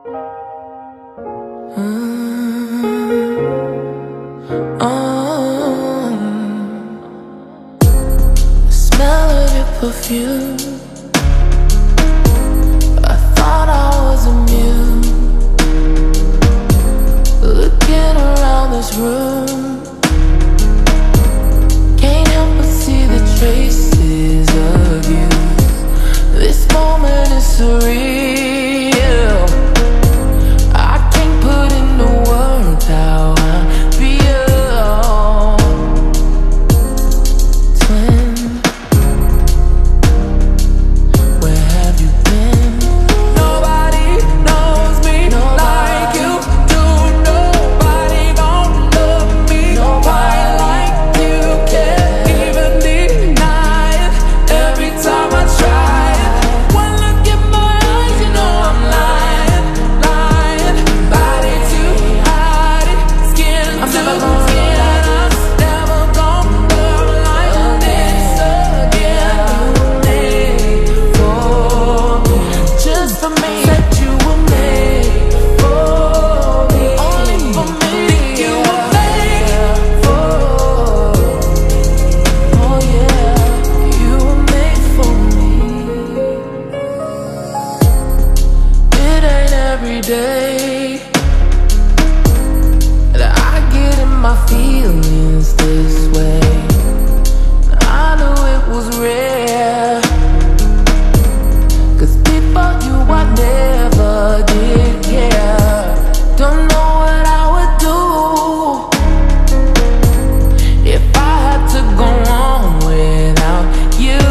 The smell of your perfume, I thought I was immune. Looking around this room, can't help but see the traces of you. This moment is surreal. I can't put into words how I feel. Twin, where have you been? Nobody knows me like you do. Nobody gon' love me quite like you. Can't even deny it every time I try it. One look in my eyes, you know I'm lying, lying. Body too hot, skin too thin. I'm never gonna love like this again. Made for me, just for me. Said you were made for me, only for me. Think you were made for me. Oh yeah, you were made for me. It ain't every day that I get in my feelings this way. I knew it was rare, 'cause before you I never did care. Don't know what I would do if I had to go on without you.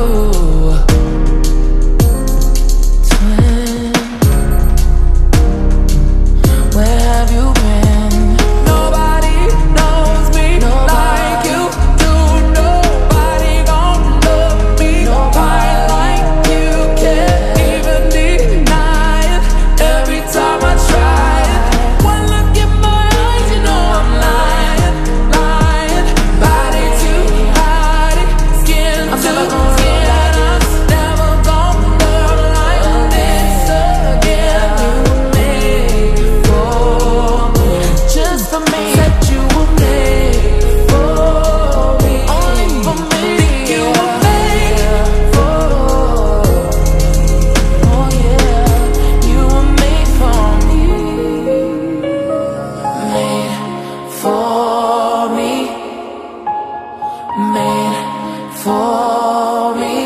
Twin, where have you been? Nobody knows me like you do. Nobody gon' love me quite like you. Can't even deny it every time I try it. One look in my eyes, you know I'm lying, lying. Body too hot, skin too thin. I'm never gonna love like this again. You were made for me, just for me. Said you were made for me, only for me. Think you were made for me. Oh yeah, you were made for me. Made for me. Made for me.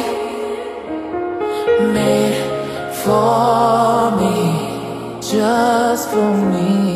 Made for me, just for me.